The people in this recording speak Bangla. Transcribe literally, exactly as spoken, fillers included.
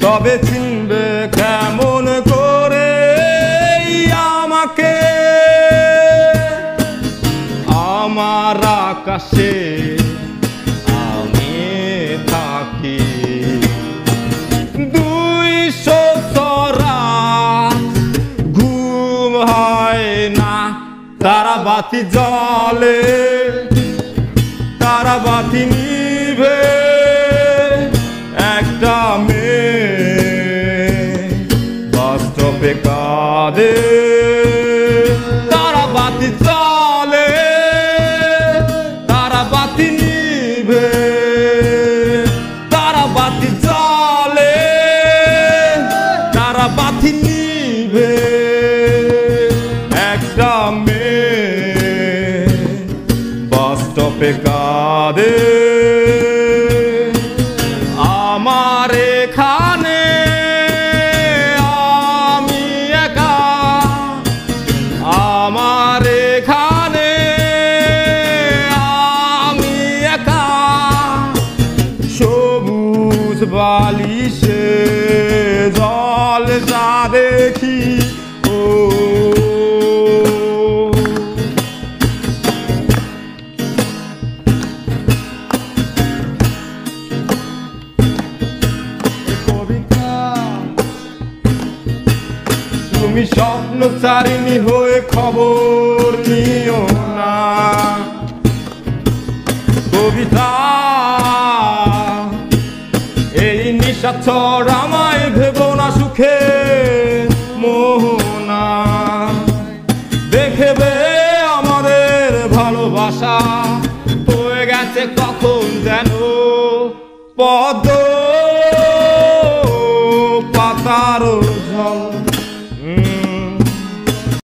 তবে চিনবে কেমন করে আমাকে আমার আকাশে আমি থাকি দুইশো রাত ঘুম হয় না তারা বাতি জ্বলে তারা বাতি নিভে একটা মেয়ে বাস স্টপে কাঁদে তারা বাতি জ্বলে তারা বাতি নিভে তারা বাতি জ্বলে তারা বাতি নিভে একটা মেয়ে বাস স্টপে কাঁদে আমার এখানে আমি একা আমার এখানে আমি একা সবুজ বালিশে জল যা দেখি ও তুমি স্বপ্ন চারিণী হয়ে খবর নিও না কবিতা এই নিশাচর আমায় ভেবো না সুখে মোহনা দেখবে আমাদের ভালোবাসা হয়ে গেছে কখন যেন পদ্ম